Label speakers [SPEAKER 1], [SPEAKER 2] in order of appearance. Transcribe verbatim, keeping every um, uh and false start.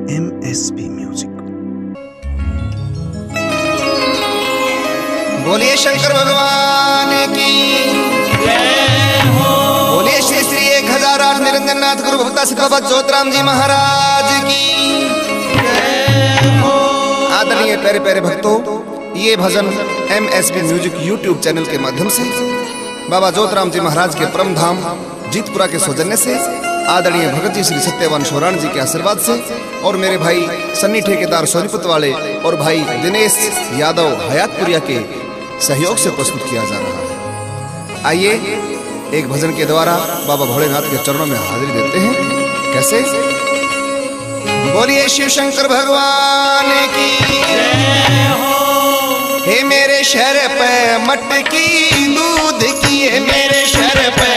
[SPEAKER 1] M S P music.
[SPEAKER 2] बोलिए शंकर भगवान की जय हो। बोलिए श्री श्री एक हजार आठ निरंजन नाथ गुरु भक्ता सिद्ध बाबा ज्योतराम जी महाराज की जय हो। आदरणीय प्यारे प्यारे भक्तों, ये भजन M S P music YouTube channel के माध्यम से बाबा ज्योतराम जी महाराज के परम धाम जीतपुरा के सौजन्य से, आदरणीय भगत जी श्री सत्यवान शोराण जी के आशीर्वाद से और मेरे भाई सन्नी ठेकेदार सोनीपत वाले और भाई दिनेश यादव हयातपुरिया के सहयोग से प्रस्तुत किया जा रहा है। आइए एक भजन के द्वारा बाबा भोलेनाथ के चरणों में हाजिरी देते हैं। कैसे? बोलिए शिव शंकर भगवान की जय हो। हे मेरे शहर पे मटकी दूध की, है मेरे शहर पे